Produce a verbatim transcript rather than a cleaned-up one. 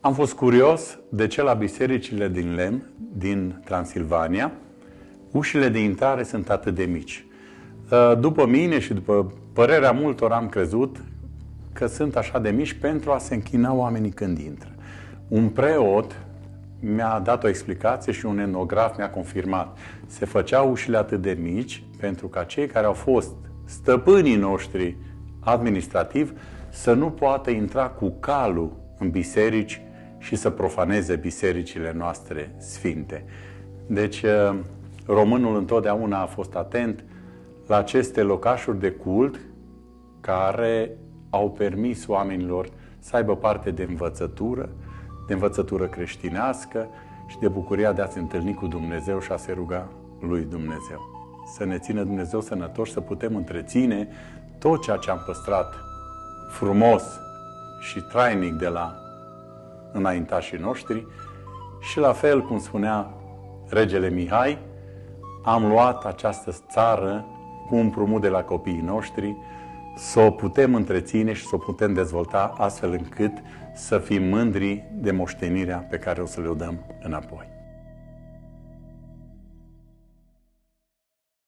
Am fost curios de ce la bisericile din lemn din Transilvania ușile de intrare sunt atât de mici. După mine și după părerea multor am crezut că sunt așa de mici pentru a se închina oamenii când intră. Un preot mi-a dat o explicație și un etnograf mi-a confirmat. Se făceau ușile atât de mici pentru ca cei care au fost stăpânii noștri administrativ să nu poată intra cu calul în biserici și să profaneze bisericile noastre sfinte. Deci, românul întotdeauna a fost atent la aceste locașuri de cult care au permis oamenilor să aibă parte de învățătură, de învățătură creștinească și de bucuria de a se întâlni cu Dumnezeu și a se ruga lui Dumnezeu. Să ne țină Dumnezeu sănătoși, să putem întreține tot ceea ce am păstrat frumos și trainic de la înaintașii noștri și la fel, cum spunea regele Mihai, am luat această țară cu împrumut de la copiii noștri, să o putem întreține și să o putem dezvolta astfel încât să fim mândri de moștenirea pe care o să le dăm înapoi.